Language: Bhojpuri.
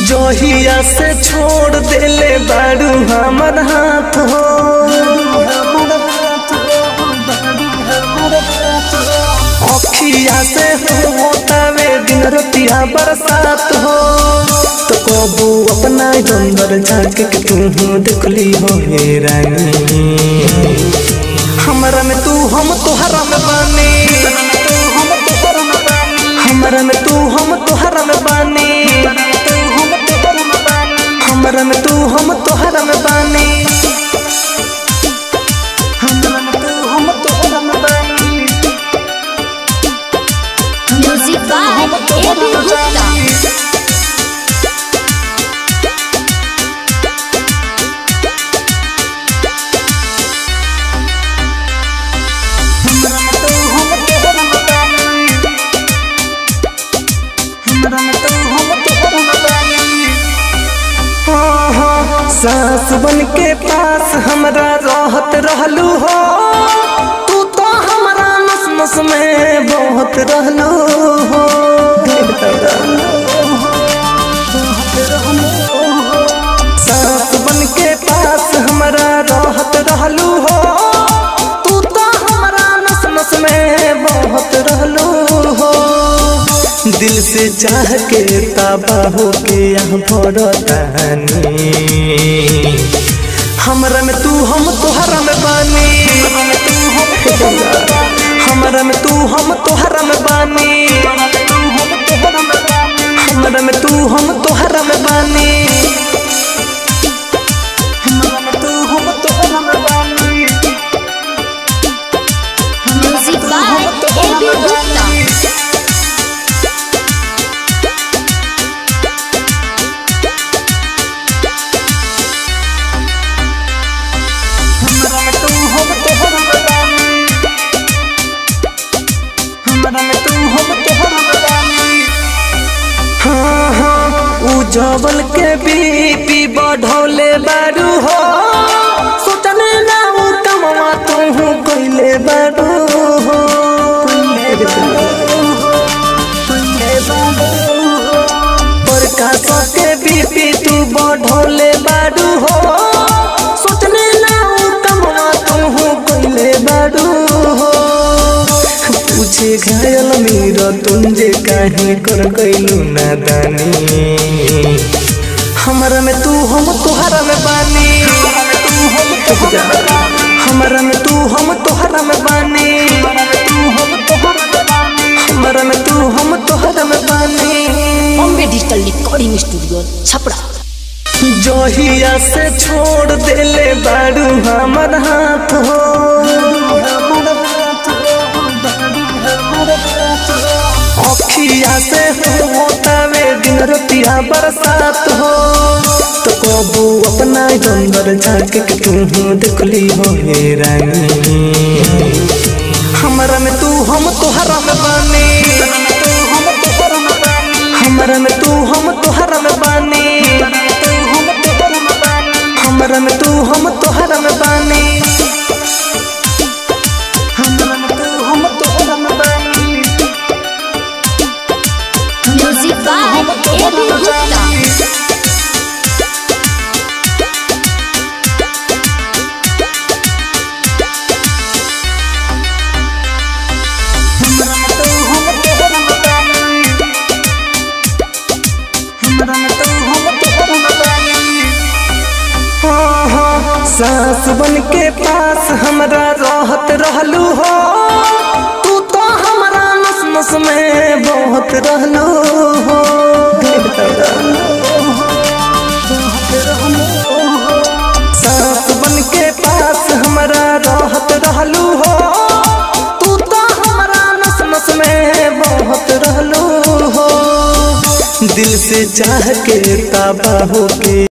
जोहिया से छोड़ देले बारू हमर हाथ हो। अखिया से होतावे दिन रतिया बरसात हो। तो कबू अपना अंदर झाँक के तू देखली हो हे रानी। हमरा में तू हम तोहरा में बानी, हमरा में तू हम तोहरा में बानी, हमरा में तू हम तोहरा में बानी, हमरा में तू हम तोहरा में बानी। Music by AB Gupta. सास बन के पास हमरा रहत रहलू हो। तू तो हमरा नस नस में बहुत रहलू हो। सास बन के पास हमरा रहत रहलू हो। तू तो हमरा नस नस में बहुत रहलू हो। दिल से चाह के ताबा हो के यहाँ भरतानी। हमरा में तू हम तोहरा में बानी, हमरा में तू हम तोहरा में बानी, हमरा में तू हम तोहरा में बानी, हमरा में तू हम तोहरा में बानी। Music by AB Gupta. जबल के बीपी बढ़ौले बारू हो। सोचने ना वो कमवा तू कोइले बारू हो। प्रकाश के बीपी तू बढ़ौले बारू हो। सोचने ना वो कमवा तू कोइले बारू हो। पूछे घायल मेरा तुंजे काहे कर गइलू नादानी। हमरा में तू हम तोहरा में बानी, हमरा में तू हम तोहरा में बानी, हमरा में तू हम तोहरा में बानी। Bombay digital recording studio Chhapra. जोहिया से छोड़ देले बारू हमर हाथ हो। अखिया से होतावे दिन रतिया बरसात हो। तो कबू अपना अंदर झाँक के तू देखली हो हे रानी। हमरा में तू हम तोहरा में बानी, हमरा में तू हम तोहरा में बानी, हमरा में तू हम तोहरा में बानी, हमरा में तू हम तोहरा में बानी। Music by AB Gupta. सास बन के पास हमरा रहत रहलू हो। तू तो हमरा नस नस में बहुत रहलू हो। सास बन के पास हमरा रहत रहलू हो। तू तो हमरा नस नस में बहुत रहलू हो। दिल से चाह के ताबा हो के